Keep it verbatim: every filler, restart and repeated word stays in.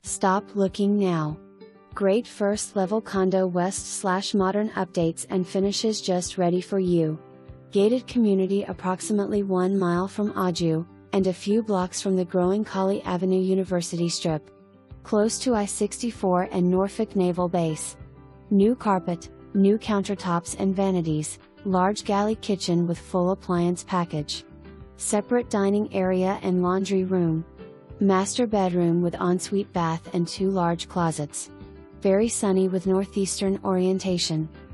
Stop looking now. Great first level condo west slash modern updates and finishes just ready for you. Gated community approximately one mile from Aju, and a few blocks from the growing Colley Avenue University Strip. Close to I sixty-four and Norfolk Naval Base. New carpet, new countertops and vanities, large galley kitchen with full appliance package. Separate dining area and laundry room. Master bedroom with ensuite bath and two large closets. Very sunny with northeastern orientation.